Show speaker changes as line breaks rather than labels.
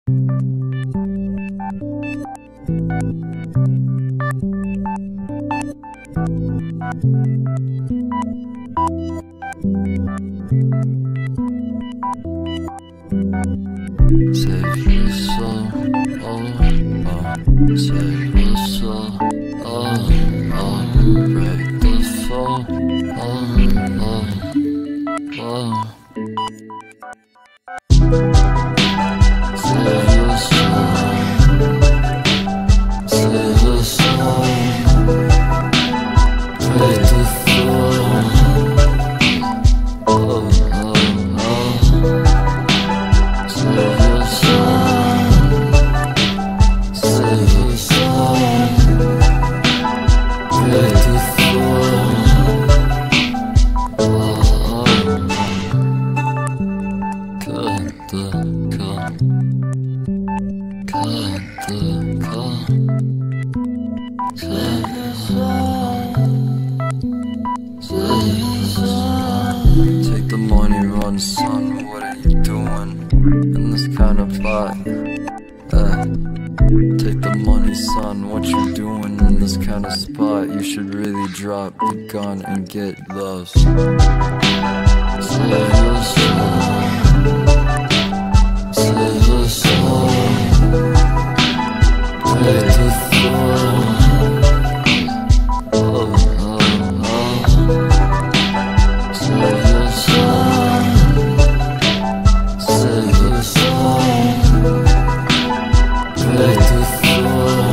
Save your soul, save your soul, break the fall, save your soul, save your soul, break the fall, save your soul, save your soul, break the fall. Take the money, run, son, what are you doing in this kind of spot? Take the money, son, what you doing in this kind of spot? You should really drop the gun and get lost. Save your soul, save your soul, break the fall. Save your soul, save your soul, break the fall.